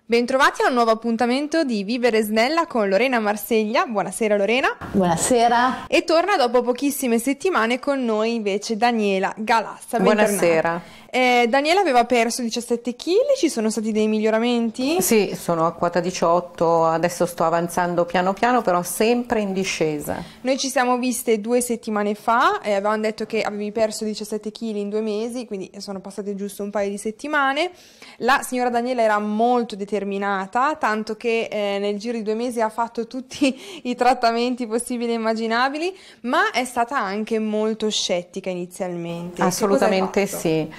Bentrovati a un nuovo appuntamento di Vivere Snella con Lorena Marseglia. Buonasera Lorena. Buonasera. E torna dopo pochissime settimane con noi invece Daniela Galassa. Buonasera. Daniela aveva perso 17 kg, ci sono stati dei miglioramenti? Sì, sono a quota 18, adesso sto avanzando piano piano, però sempre in discesa. Noi ci siamo viste 2 settimane fa e avevamo detto che avevi perso 17 kg in 2 mesi, quindi sono passate giusto un paio di settimane. La signora Daniela era molto determinata, tanto che nel giro di 2 mesi ha fatto tutti i trattamenti possibili e immaginabili, ma è stata anche molto scettica inizialmente. Assolutamente sì.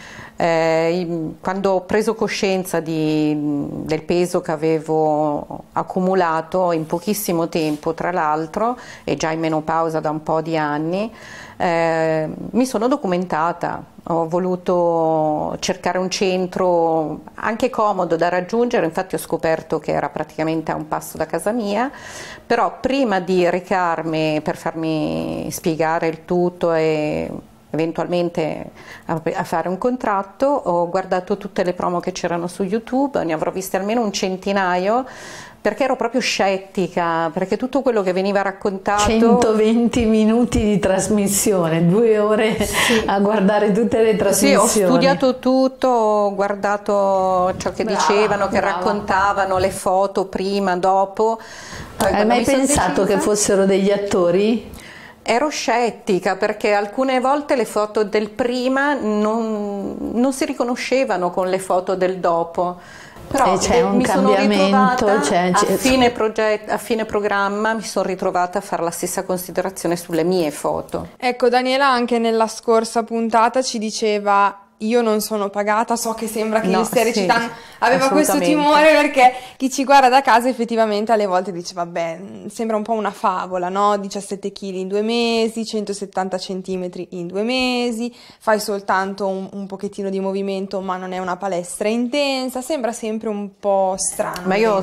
Quando ho preso coscienza del peso che avevo accumulato in pochissimo tempo, tra l'altro, e già in menopausa da un po' di anni, mi sono documentata. Ho voluto cercare un centro anche comodo da raggiungere, infatti ho scoperto che era praticamente a un passo da casa mia, però prima di recarmi per farmi spiegare il tutto e eventualmente a fare un contratto, ho guardato tutte le promo che c'erano su YouTube, ne avrò viste almeno un centinaio, perché ero proprio scettica, perché tutto quello che veniva raccontato... 120 minuti di trasmissione, 2 ore sì, a guardare tutte le trasmissioni. Sì, ho studiato tutto, ho guardato ciò che dicevano, che raccontavano, le foto prima, dopo. Hai mai pensato che fossero degli attori? Ero scettica perché alcune volte le foto del prima non si riconoscevano con le foto del dopo. Però c'è un cambiamento, a fine programma mi sono ritrovata a fare la stessa considerazione sulle mie foto. Ecco, Daniela anche nella scorsa puntata ci diceva: io non sono pagata, so che sembra che io stia recitando, aveva questo timore perché chi ci guarda da casa effettivamente alle volte dice vabbè, sembra un po' una favola, no? 17 kg in 2 mesi, 170 centimetri in 2 mesi, fai soltanto un pochettino di movimento ma non è una palestra intensa, sembra sempre un po' strano. Ma io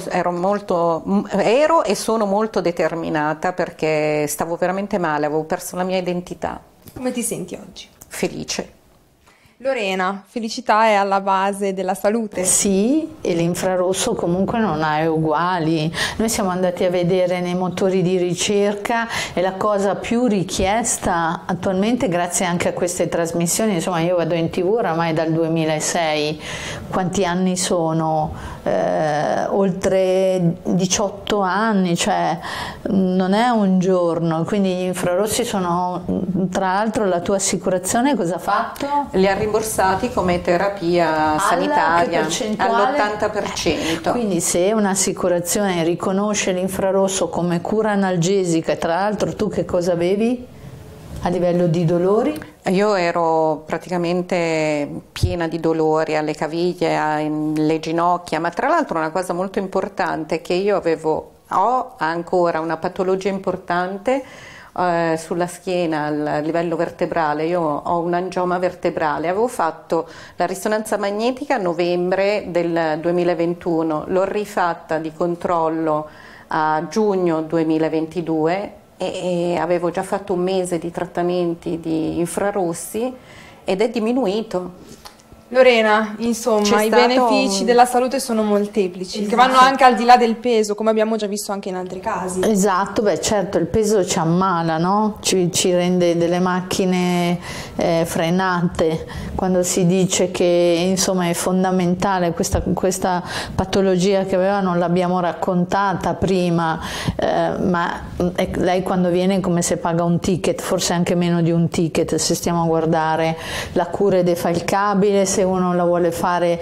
ero e sono molto determinata perché stavo veramente male, avevo perso la mia identità. Come ti senti oggi? Felice. Lorena, felicità è alla base della salute. Sì, e l'infrarosso comunque non ha uguali. Noi siamo andati a vedere nei motori di ricerca e la cosa più richiesta attualmente, grazie anche a queste trasmissioni, insomma io vado in TV oramai dal 2006, quanti anni sono? Oltre 18 anni, cioè non è un giorno, quindi gli infrarossi sono, tra l'altro la tua assicurazione cosa ha fatto? Li ha rimborsati come terapia sanitaria all'80%. Quindi se un'assicurazione riconosce l'infrarosso come cura analgesica, e tra l'altro tu che cosa avevi a livello di dolori? Io ero praticamente piena di dolori alle caviglie, alle ginocchia, ma tra l'altro una cosa molto importante è che io ho ancora una patologia importante sulla schiena a livello vertebrale. Io ho un angioma vertebrale, avevo fatto la risonanza magnetica a novembre del 2021, l'ho rifatta di controllo a giugno 2022 e avevo già fatto un mese di trattamenti di infrarossi ed è diminuito. Lorena, insomma, i benefici della salute sono molteplici, che vanno anche al di là del peso, come abbiamo già visto anche in altri casi. Esatto, beh certo, il peso ci ammala, no? Ci rende delle macchine frenate, quando si dice che insomma è fondamentale questa patologia che aveva, non l'abbiamo raccontata prima, ma lei quando viene è come se paga un ticket, forse anche meno di un ticket, se stiamo a guardare la cura defalcabile, se uno la vuole fare,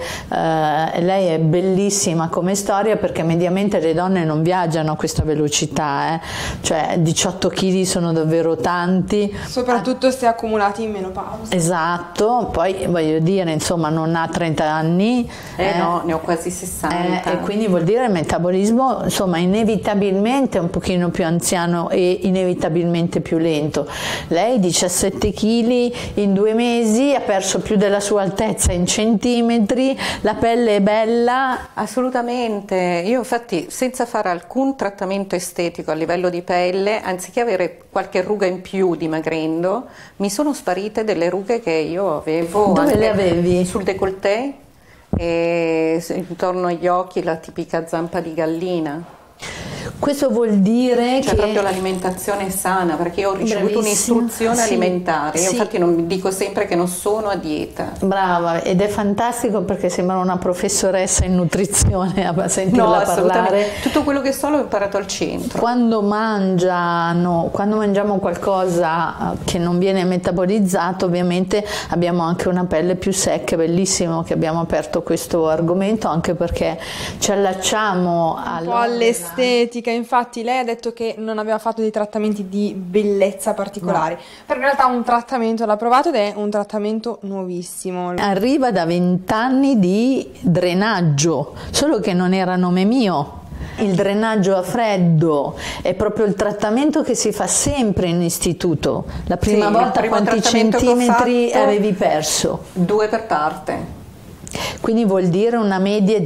lei è bellissima come storia perché mediamente le donne non viaggiano a questa velocità, cioè 18 kg sono davvero tanti. Soprattutto se accumulati in menopausa. Esatto, poi voglio dire, insomma non ha 30 anni. No, ne ho quasi 60. E quindi vuol dire il metabolismo, insomma, inevitabilmente un pochino più anziano e inevitabilmente più lento. Lei 17 kg in 2 mesi, ha perso più della sua altezza in centimetri, la pelle è bella. Assolutamente, io infatti senza fare alcun trattamento estetico a livello di pelle, anziché avere qualche ruga in più dimagrendo, mi sono sparite delle rughe che io avevo. Dove le avevi? Sul décolleté. e intorno agli occhi la tipica zampa di gallina. Questo vuol dire che proprio l'alimentazione sana, perché io ho ricevuto un'istruzione alimentare, io infatti non dico sempre che non sono a dieta. Brava, ed è fantastico perché sembra una professoressa in nutrizione a sentirla parlare. Tutto quello che so l'ho imparato al centro. Quando mangiamo qualcosa che non viene metabolizzato, ovviamente abbiamo anche una pelle più secca. È bellissimo che abbiamo aperto questo argomento, anche perché ci allacciamo un po' all'estetica. Infatti lei ha detto che non aveva fatto dei trattamenti di bellezza particolari, perché in realtà un trattamento l'ha provato ed è un trattamento nuovissimo. Arriva da 20 anni di drenaggio, solo che non era nome mio. Il drenaggio a freddo è proprio il trattamento che si fa sempre in istituto. La prima volta quanti centimetri avevi perso? 2 per parte. Quindi vuol dire una media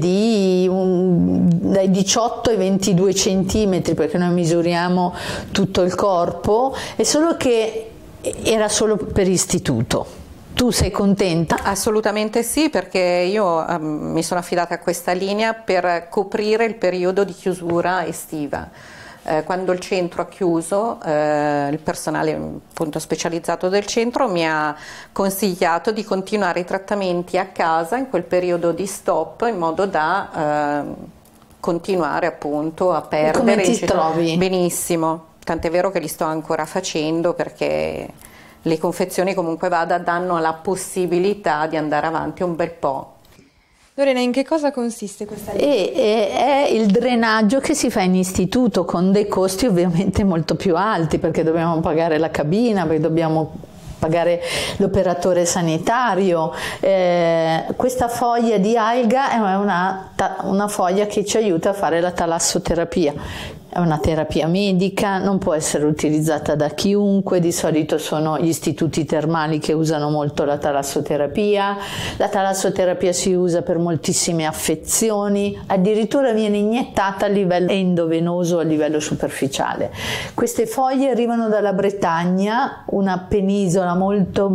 dai 18 ai 22 centimetri, perché noi misuriamo tutto il corpo, è solo che era solo per istituto. Tu sei contenta? Assolutamente sì, perché io mi sono affidata a questa linea per coprire il periodo di chiusura estiva. Quando il centro ha chiuso, il personale appunto specializzato del centro mi ha consigliato di continuare i trattamenti a casa in quel periodo di stop, in modo da continuare appunto a perdere. Come ti trovi? Benissimo, tant'è vero che li sto ancora facendo, perché le confezioni comunque danno la possibilità di andare avanti un bel po'. Lorena, in che cosa consiste questa linea? È il drenaggio che si fa in istituto, con dei costi ovviamente molto più alti, perché dobbiamo pagare la cabina, perché dobbiamo pagare l'operatore sanitario. Questa foglia di alga è una foglia che ci aiuta a fare la talassoterapia. È una terapia medica, non può essere utilizzata da chiunque, di solito sono gli istituti termali che usano molto la talassoterapia. La talassoterapia si usa per moltissime affezioni, addirittura viene iniettata a livello endovenoso, a livello superficiale. Queste foglie arrivano dalla Bretagna, una penisola molto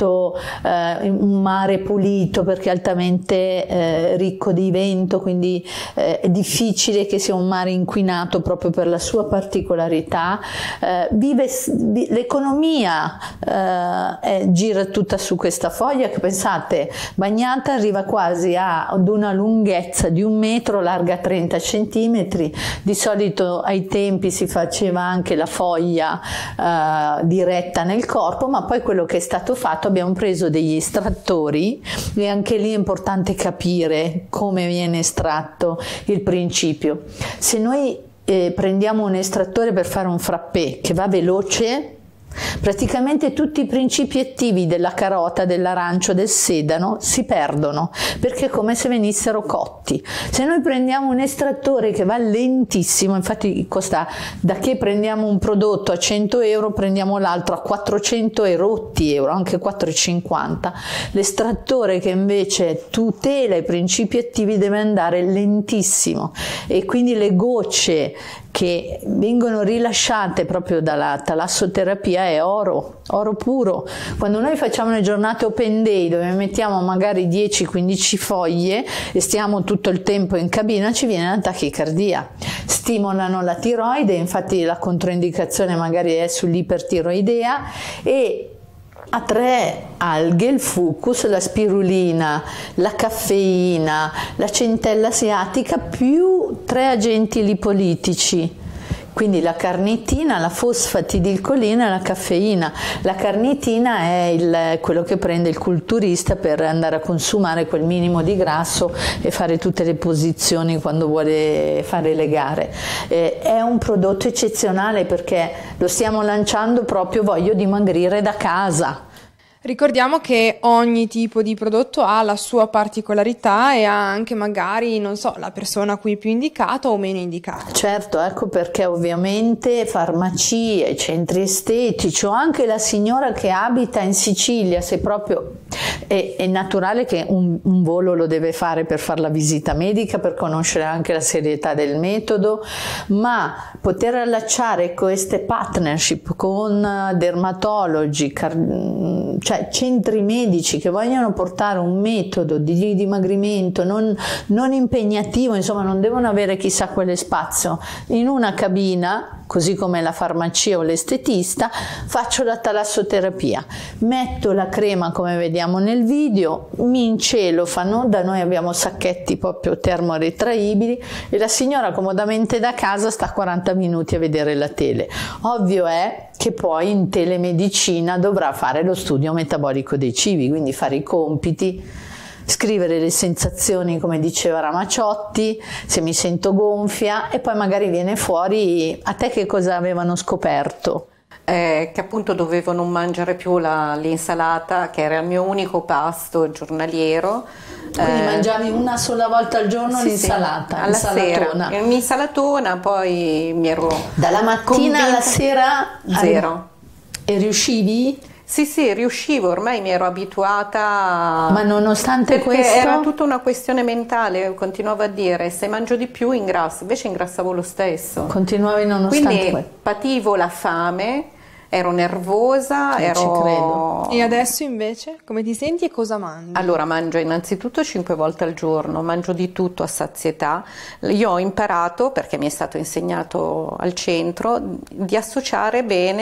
un mare pulito, perché è altamente ricco di vento, quindi è difficile che sia un mare inquinato proprio per la sua particolarità. L'economia gira tutta su questa foglia che, pensate, bagnata arriva quasi ad una lunghezza di 1 metro, larga 30 centimetri. Di solito ai tempi si faceva anche la foglia diretta nel corpo, ma poi quello che è stato fatto, abbiamo preso degli estrattori, e anche lì è importante capire come viene estratto il principio. Se noi prendiamo un estrattore per fare un frappè che va veloce, praticamente tutti i principi attivi della carota, dell'arancio, del sedano si perdono, perché è come se venissero cotti. Se noi prendiamo un estrattore che va lentissimo, infatti costa, da che prendiamo un prodotto a 100 euro, prendiamo l'altro a 400 e rotti euro, anche 4,50. L'estrattore che invece tutela i principi attivi deve andare lentissimo, e quindi le gocce che vengono rilasciate proprio dalla talassoterapia è oro puro. Quando noi facciamo le giornate open day, dove mettiamo magari 10-15 foglie e stiamo tutto il tempo in cabina, ci viene la tachicardia. Stimolano la tiroide, infatti la controindicazione magari è sull'ipertiroidea, e a 3 alghe, il fucus, la spirulina, la caffeina, la centella asiatica, più 3 agenti lipolitici. Quindi la carnitina, la fosfatidilcolina e la caffeina. La carnitina è quello che prende il culturista per andare a consumare quel minimo di grasso e fare tutte le posizioni quando vuole fare le gare. È un prodotto eccezionale, perché lo stiamo lanciando proprio, voglio dimagrire da casa. Ricordiamo che ogni tipo di prodotto ha la sua particolarità e ha anche magari, non so, la persona a cui è più indicato o meno indicato. Certo, ecco perché ovviamente farmacie, centri estetici, o anche la signora che abita in Sicilia, se proprio è naturale che un volo lo deve fare per fare la visita medica, per conoscere anche la serietà del metodo, ma poter allacciare queste partnership con dermatologi, cioè cioè centri medici che vogliono portare un metodo di dimagrimento non impegnativo, insomma non devono avere chissà quale spazio, in una cabina, così come la farmacia o l'estetista, faccio la talassoterapia, metto la crema come vediamo nel video, mi incelofano, da noi abbiamo sacchetti proprio termoretraibili e la signora comodamente da casa sta 40 minuti a vedere la tele. Ovvio è che poi in telemedicina dovrà fare lo studio metabolico dei cibi, quindi fare i compiti, scrivere le sensazioni come diceva Ramacciotti, se mi sento gonfia, e poi magari viene fuori a te che cosa avevano scoperto. Che appunto dovevo non mangiare più l'insalata, che era il mio unico pasto giornaliero. Quindi mangiavi una sola volta al giorno l'insalata, alla sera, un'insalatona, poi mi ero dalla mattina alla sera zero. E riuscivi? Sì, riuscivo, ormai mi ero abituata. Ma nonostante questo? Era tutta una questione mentale, continuavo a dire, se mangio di più ingrasso, invece ingrassavo lo stesso. Continuavi nonostante questo. Quindi pativo la fame, ero nervosa, ci credo. E adesso invece come ti senti e cosa mangi? Allora mangio innanzitutto 5 volte al giorno, mangio di tutto a sazietà. Io ho imparato, perché mi è stato insegnato al centro, di associare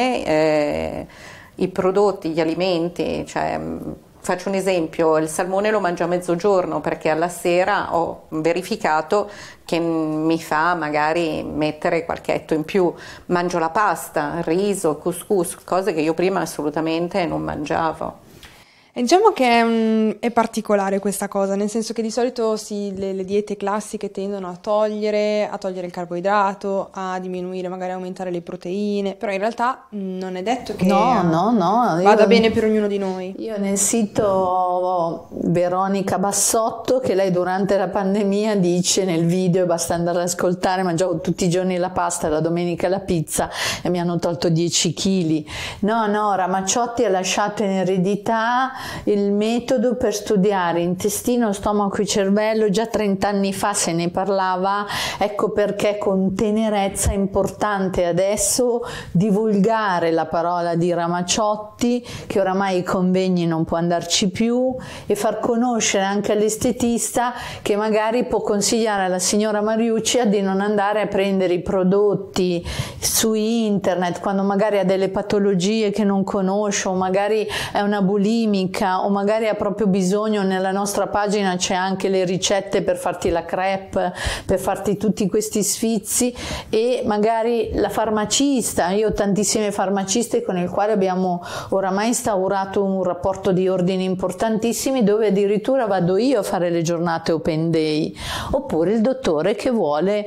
bene i prodotti, gli alimenti, cioè faccio un esempio, il salmone lo mangio a mezzogiorno perché alla sera ho verificato che mi fa magari mettere qualche etto in più, mangio la pasta, il riso, couscous, cose che io prima assolutamente non mangiavo. E diciamo che è particolare questa cosa, nel senso che di solito le diete classiche tendono a togliere il carboidrato, a diminuire, magari aumentare le proteine, però in realtà non è detto che vada bene per ognuno di noi. Io nel sito Veronica Bassotto, che lei durante la pandemia dice nel video, basta andare ad ascoltare, mangiavo tutti i giorni la pasta, la domenica la pizza e mi hanno tolto 10 kg. No, Ramacciotti ha lasciato in eredità il metodo per studiare intestino, stomaco e cervello, già 30 anni fa se ne parlava, ecco perché con tenerezza è importante adesso divulgare la parola di Ramacciotti, che oramai ai convegni non può andarci più, e far conoscere anche all'estetista che magari può consigliare alla signora Mariuccia di non andare a prendere i prodotti su internet quando magari ha delle patologie che non conosce, o magari è una bulimica, o magari ha proprio bisogno. Nella nostra pagina c'è anche le ricette per farti la crepe, per farti tutti questi sfizi, e magari la farmacista, io ho tantissime farmaciste con il quale abbiamo oramai instaurato un rapporto di ordini importantissimi, dove addirittura vado io a fare le giornate open day, oppure il dottore che vuole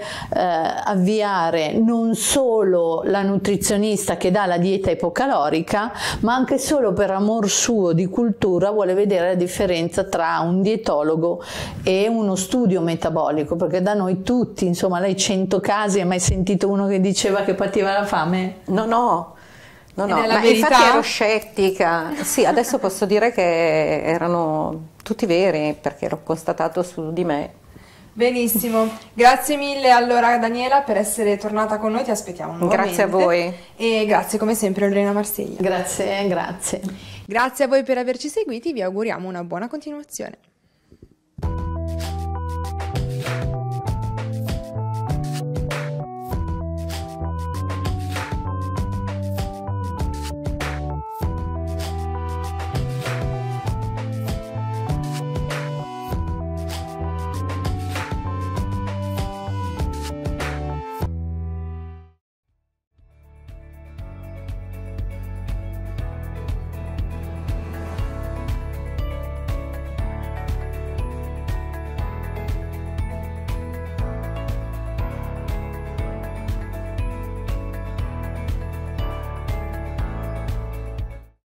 avviare non solo la nutrizionista che dà la dieta ipocalorica, ma anche solo per amor suo di cultura vuole vedere la differenza tra un dietologo e uno studio metabolico, perché da noi tutti, insomma, lei 100 casi, hai mai sentito uno che diceva che pativa la fame? No, ma infatti ero scettica. Sì, adesso posso dire che erano tutti veri perché l'ho constatato su di me. Benissimo, grazie mille allora Daniela per essere tornata con noi, ti aspettiamo nuovamente. Grazie a voi. E grazie come sempre a Lorena Marseglia. Grazie. Grazie a voi per averci seguiti, vi auguriamo una buona continuazione.